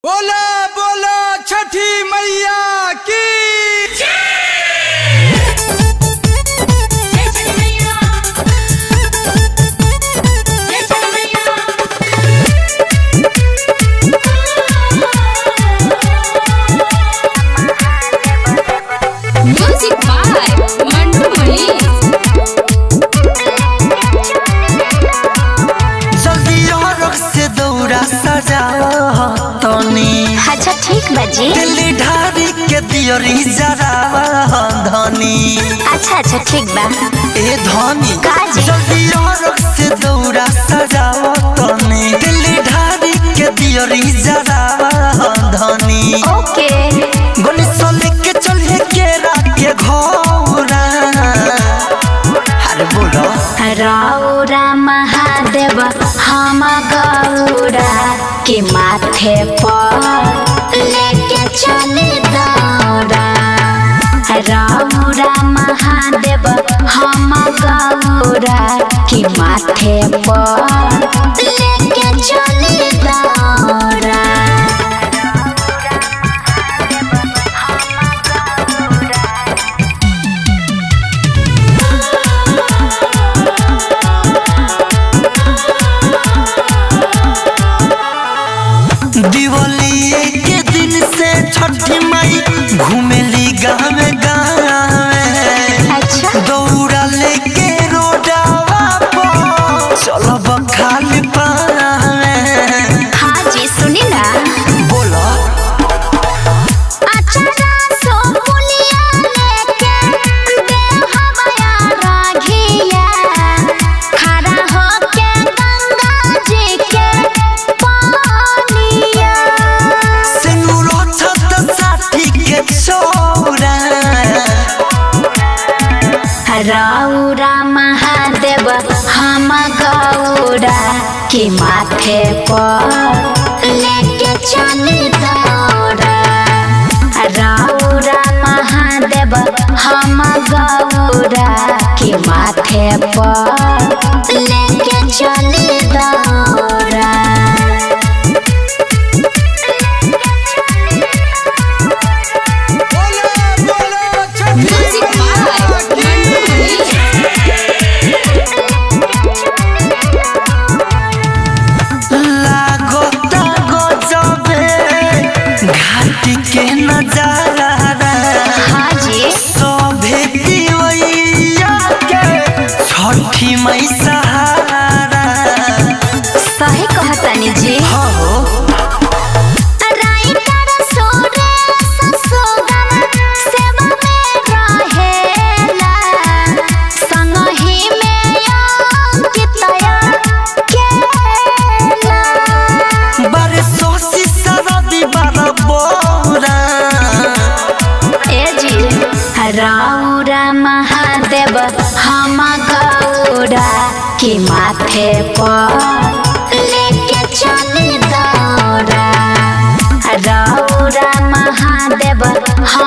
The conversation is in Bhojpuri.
बोला बोला छठी मैया की म्यूजिक बाय मंटू मणि। से दौरा सजावा तनी अच्छा ठीक बाजी दिल्ली ढारी के दियोरी जरावा धनी। अच्छा ठीक बा ए धनी काजी जल्दी औरत से दौरा सजावा तनी दिल्ली ढारी के दियोरी जरावा धनी। ओके गणेश लेके चले के राके घोरा हर बोलो रौरा महादेव हम गौरा के माथे पर लेके चले दौरा। रौरा महादेव हम गौरा के माथे पर लेके चले दौरा। दिवाली के दिन से छठी माई घूमेली गाँव अच्छा दौड़ा लेके रोडावा पर चलब खाली पावे। हाँ जी सुनी ना बोलो अचरा सो पुलिया लेके देव हमाया राघिया खड़ा होके गंगा जी के पानिया। सिंगूरो छत साथी के चौरा रौरा महादेव हम गौरा के माथे पर लेके चले दौरा। रौरा महादेव हम गौरा के माथे पर लेके चले दौरा। बोला बोला छठी म्यूजिक बाय मंटू मणि। लागोता गजबे घाटी के नजारा हाँ जी सभे दिवैया के छठी मई सहारा। सही कहतानी जी हो राइटर सुरेश सुगम सेवा में रहेला संगहि में अंकितया केला। बारे सोसी सरदी बारा बोरा ए जी रौरा महादेव हम गौरा के माथे पर लेके चले दौरा। रौरा महादेव हम